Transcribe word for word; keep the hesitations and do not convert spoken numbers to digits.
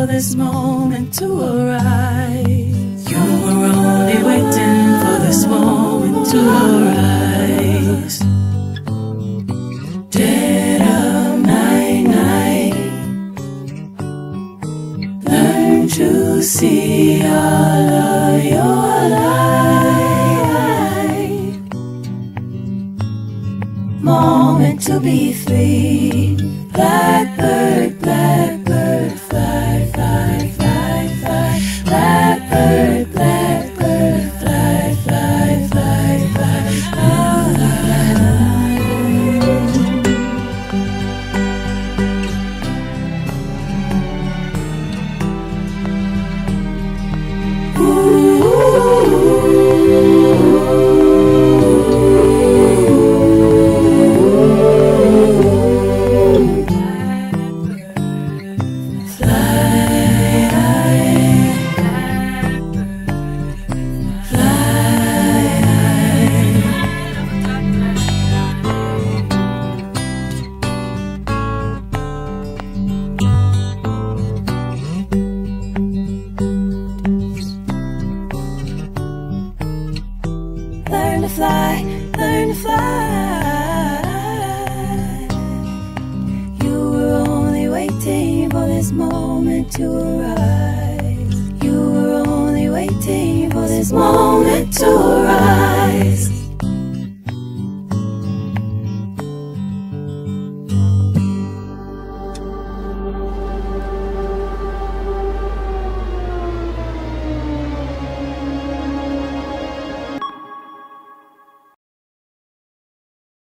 for this moment to arise. You were only waiting for this moment to arise. Dead of night, night, learn to see all of your light. Moment to be free. Blackbird, blackbird, fly, fly, fly, fly. Blackbird, blackbird, fly, fly, fly, fly. Learn to fly, learn to fly. You were only waiting for this moment to arise. You were only waiting for this moment to arise.